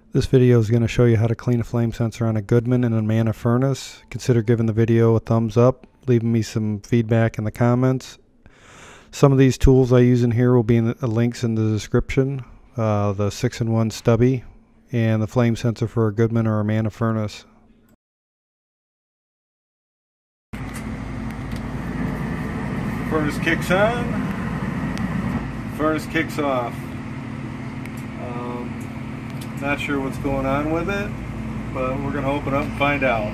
This video is going to show you how to clean a flame sensor on a Goodman and an Amana furnace. Consider giving the video a thumbs up, leaving me some feedback in the comments. Some of these tools I use in here will be in the links in the description. The 6-in-1 stubby and the flame sensor for a Goodman or Amana furnace. Furnace kicks on, furnace kicks off. Not sure what's going on with it, but we're going to open up and find out.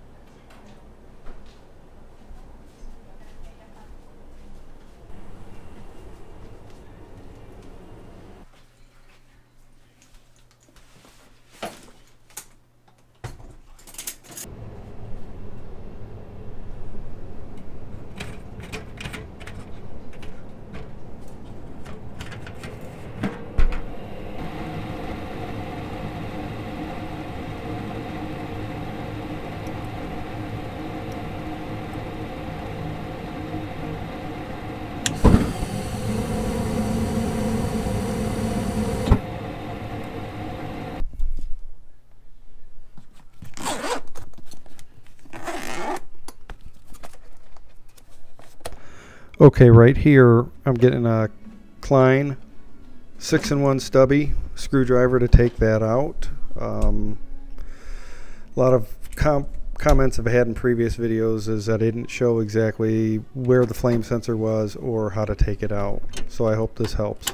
Okay, right here I'm getting a Klein 6-in-1 stubby screwdriver to take that out. A lot of comments I've had in previous videos is that I didn't show exactly where the flame sensor was or how to take it out. So I hope this helps.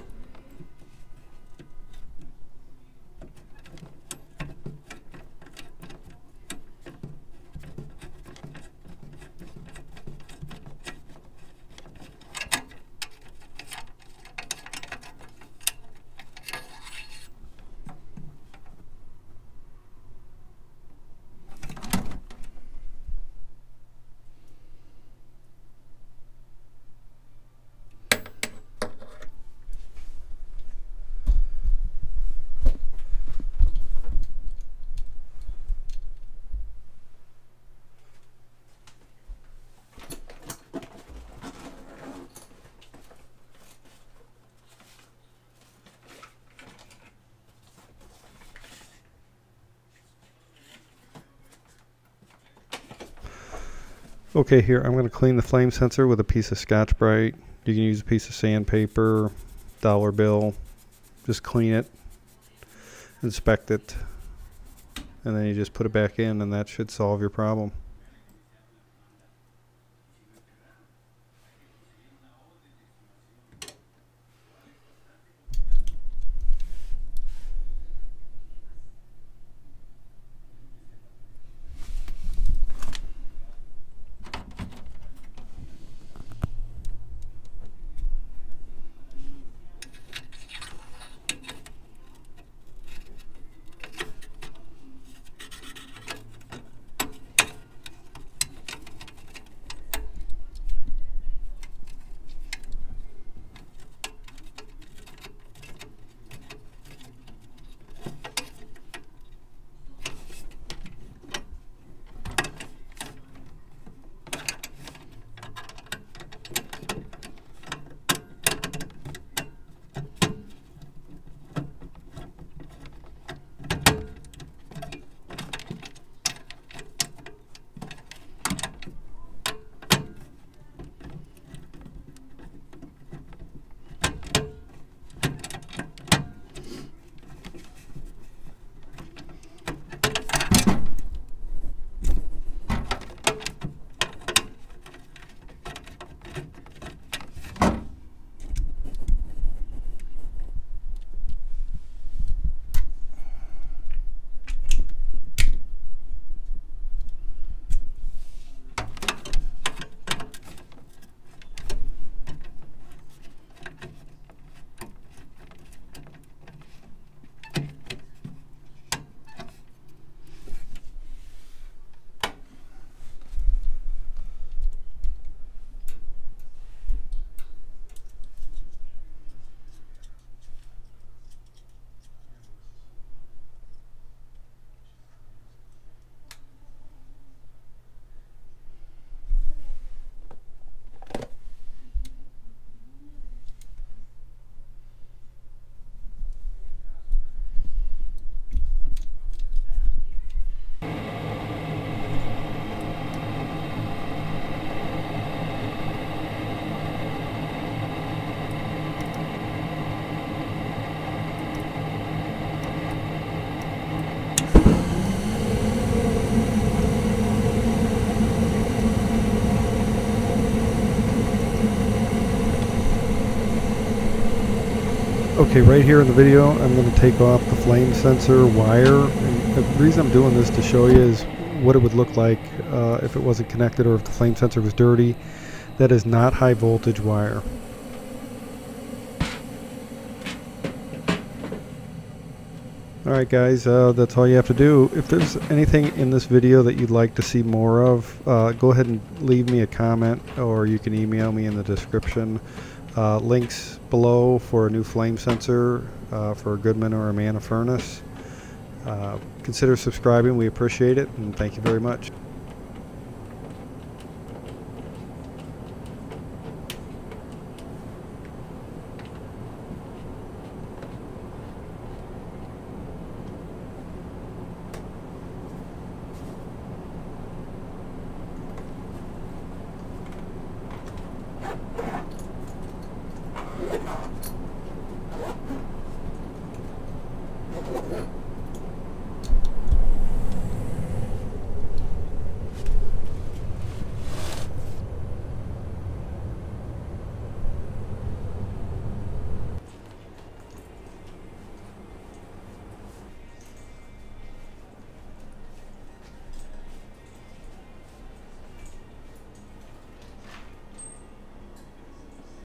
Okay, here I'm going to clean the flame sensor with a piece of Scotch-Brite. You can use a piece of sandpaper, dollar bill. Just clean it, inspect it, and then you just put it back in, and that should solve your problem. Okay, right here in the video, I'm going to take off the flame sensor wire. And the reason I'm doing this to show you is what it would look like if it wasn't connected or if the flame sensor was dirty. That is not high voltage wire. Alright guys, that's all you have to do. If there's anything in this video that you'd like to see more of, go ahead and leave me a comment, or you can email me in the description. Links below for a new flame sensor for a Goodman or Amana furnace. Consider subscribing, we appreciate it, and thank you very much.